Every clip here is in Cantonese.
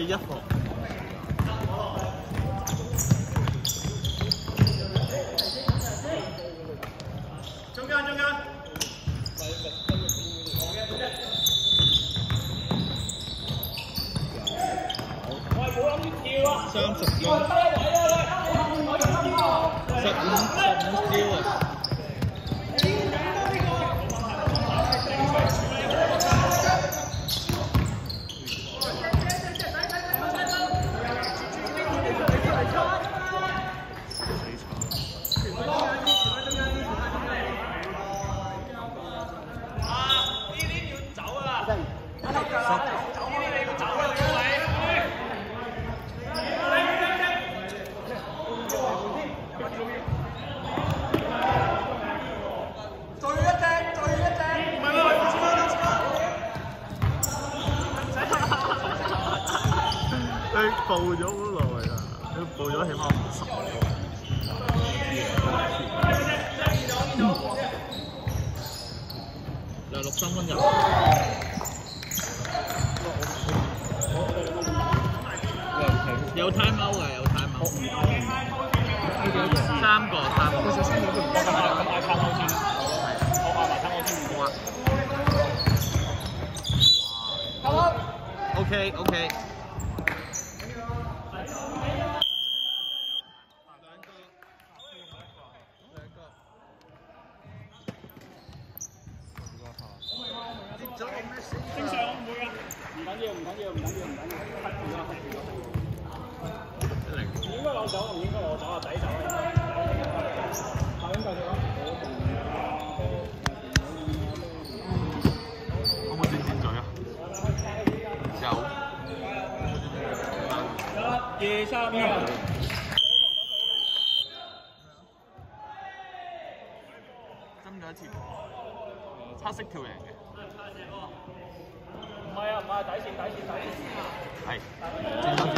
一號。中間。30分。15招啊！佢報咗好耐啦，佢報咗起碼50個。有6-3分入。有 time out 㗎，有 time out。3個。其實3個都唔得㗎，咁嗌 time out 先啦。我嗌埋 time out 先。好啊。OK。正常唔會啊，唔緊要，黑住啦。應該攞走，唔應該攞走啊，抵走啊。下邊繼續啦。可唔可以剪嘴啊？有。1、2、3、1。針咗一次，黑色跳贏嘅。唔係底線。係，正啱。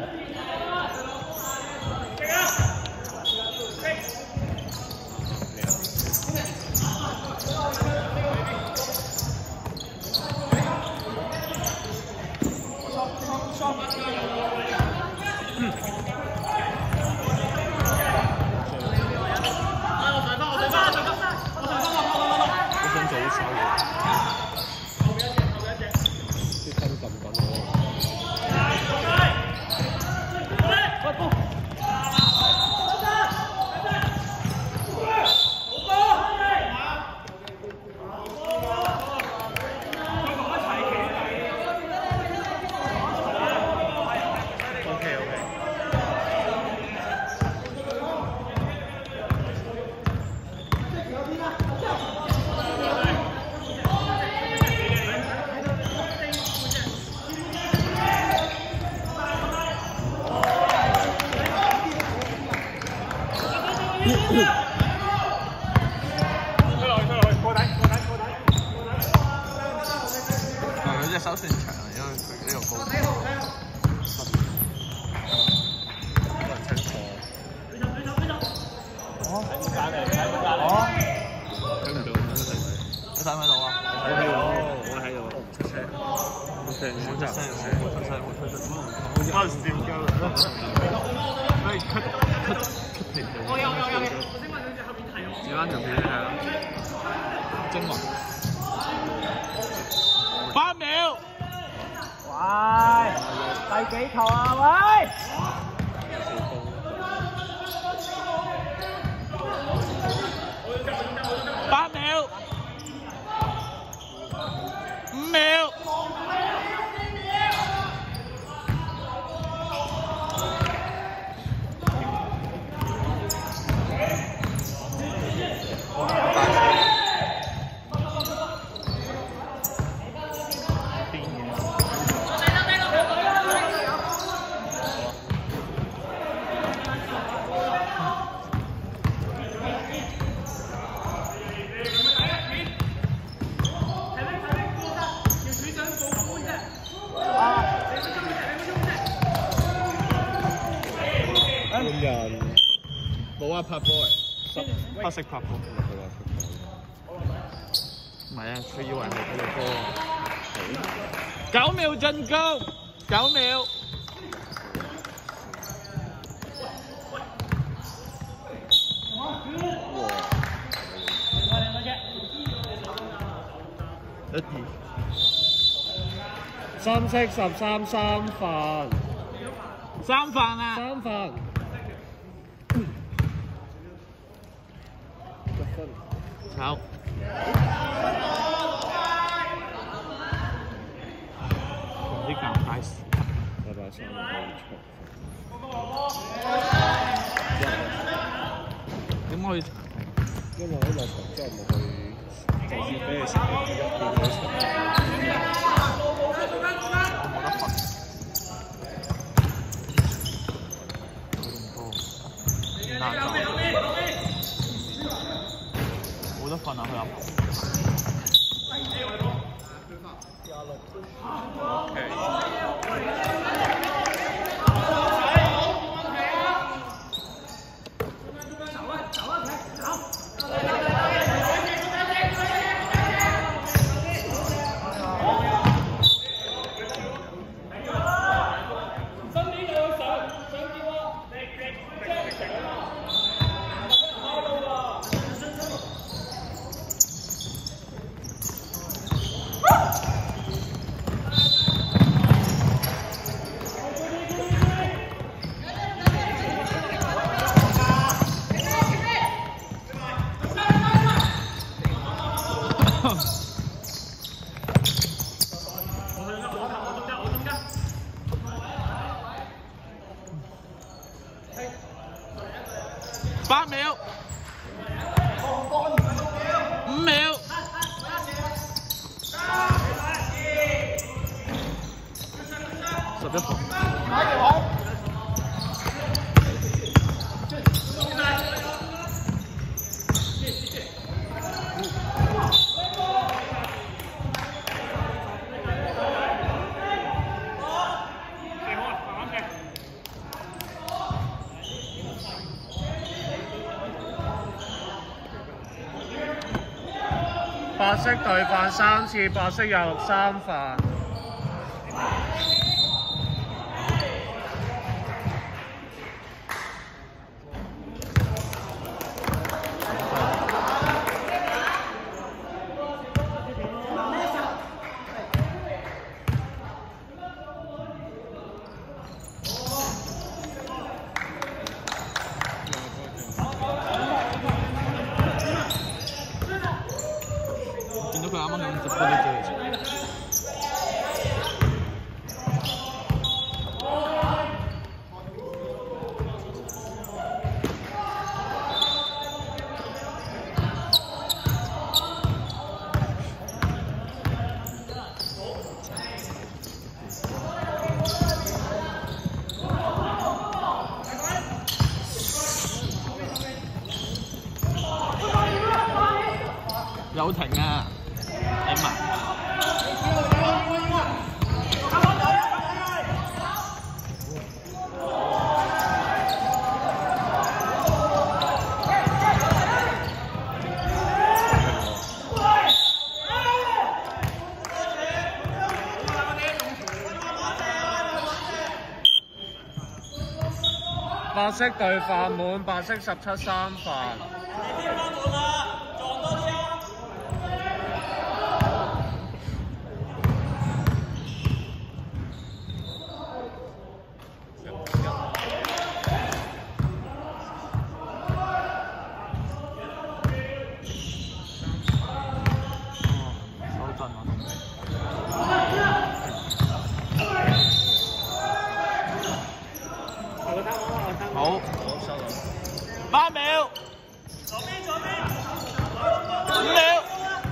佢隻手算長，因為佢呢個高。冇人清楚。哦。睇唔到。你睇唔睇到啊？我喺度。我唔出聲。冇出聲。我笑㗎。可以 cut 片。我有。我先問兩隻後面睇我。轉翻條片睇下。精華。8秒。喂，第幾球啊？喂！8秒。5秒。冇啊，拍波嚟，黑色拍波。唔係啊，佢以為係佢嘅波。9秒進攻，9秒。 3色13三飯。 3飯啊 3飯。1分。 炒。啲尷尬事。 拜拜3個點可以？ 因為喺落場之後咪去，就算俾你食1變咗1。 冇得瞓。難受。冇得瞓啊！佢又。8秒，5秒，11分。 白色對飯3次，白色26三飯。 佢啱啱咁直播啲嘢。有停啊！點啊？ 白色對飯滿，白色17三飯。 好，8秒，5秒，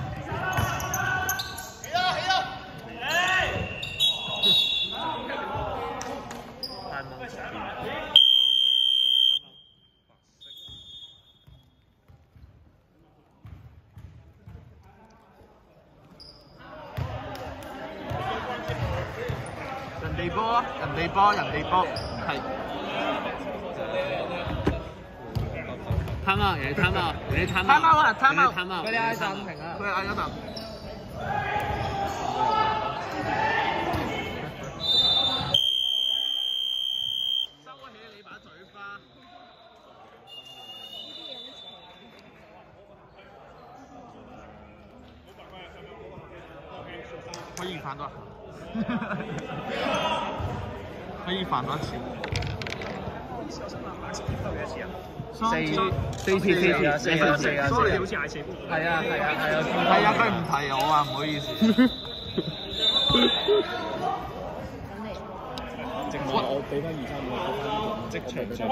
人哋波啊！人哋波，人哋波，係。 貪啊！人哋貪啊！人哋貪貪貓啊！貪貓！ 佢哋嗌暫停啊！ 佢嗌咗暫。收起你把嘴巴。可以快。 餐都係可以飯多一次。4次，所以好似嗌4杯。係啊，佢唔提我啊，唔好意思。 淨係我俾翻2、3秒，即場上場。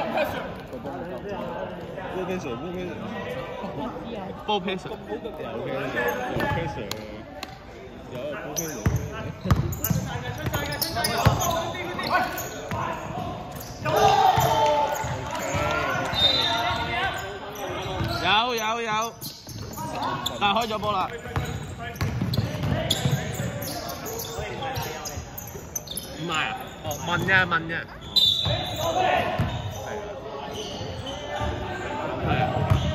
波 pressure， 有，但係開咗波啦。唔係啊，問啫。係啊。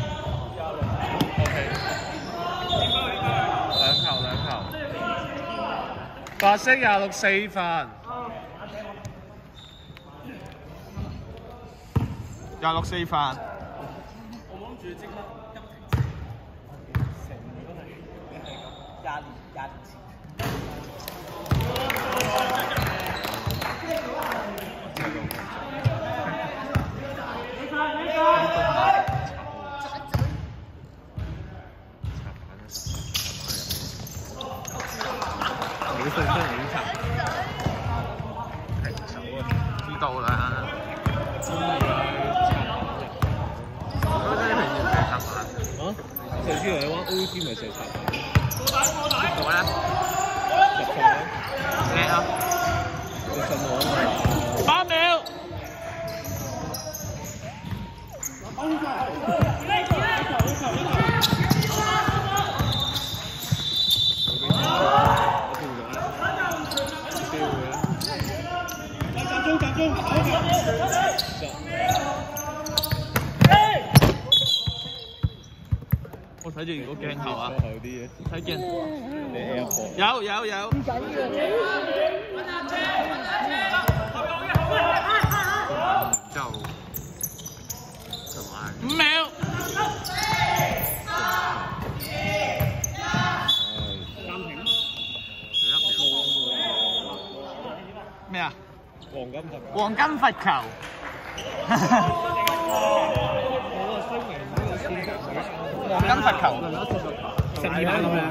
兩球。白色26 4分。26 4分。我諗住即刻急停20次。知道啦。 上次嚟玩 OT 咪射插板。 結果咧？ 入球叻啊！ 你信我 8秒。集中。我睇住個鏡頭啊！睇鏡。有。之後5秒。暫停。咩啊？黃金罰球。黃金罰球，12碼咁樣，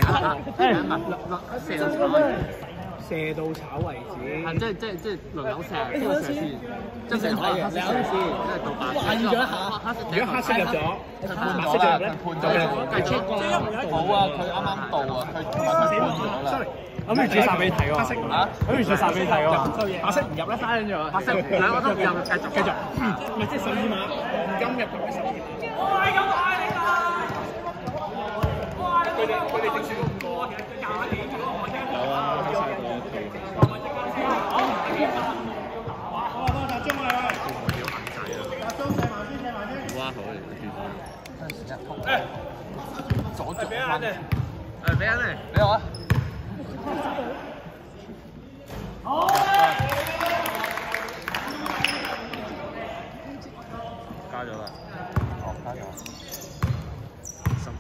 射到炒為止。係即係輪流射，邊個射先？即係可能黑色射先，即係到白。換咗一下，如果黑色入咗，白色就入咧。判咗啦。好啊，佢啱啱到啊，佢判咗啦。諗住煮晒俾你睇喎。黑色啊？諗住煮晒俾你睇喎。白色唔入咧，翻咗。白色兩個都唔入，繼續。咪即係12碼，金入同埋12碼。佢哋正選咁多，其實20年咗我聽。有啊，集中啊！集中射埋先。哇，好嚟嘅左俾人哋，俾人哋，俾我啊！好。加咗啦。加咗。辛苦。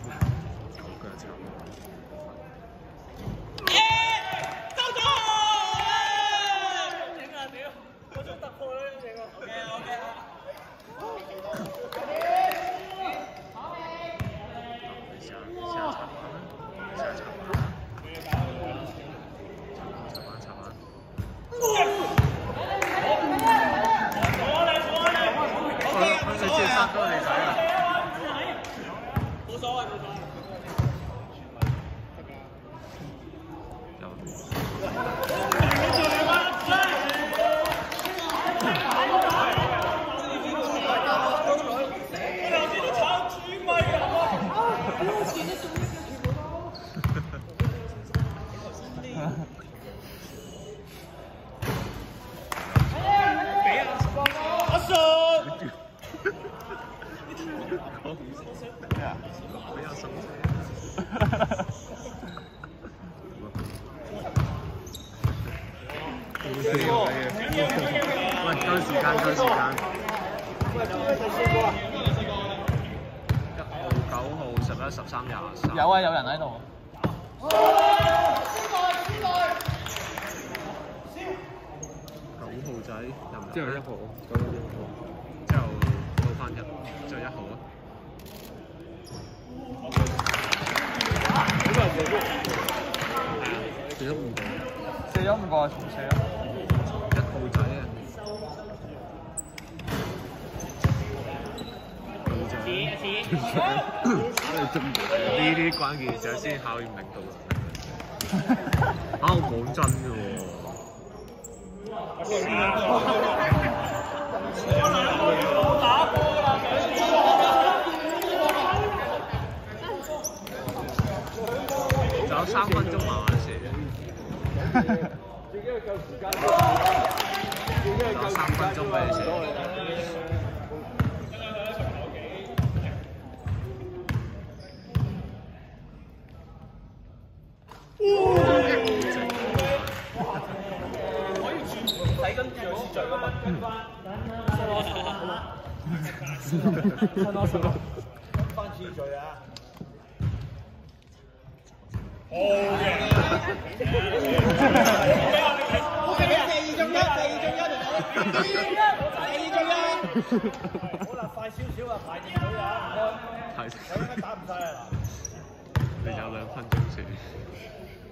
喂，夠時間。1號、9號、11、13、23。有啊，有人喺度。 之後1號， 之後到翻1，之後1號咯。 射咗5個， 射咗5個，重射咯。 1號仔啊！呢啲關鍵就先考驗領導能力。我講真嘅喎。仲有3分鐘慢慢射。仲有3分鐘俾你射。 睇緊住次序噶嘛？翻次序啊！好嘅。好啦，快少少啊，排定隊啊，唔該。係。有應該打唔晒啊嗱。 你有2分鐘先。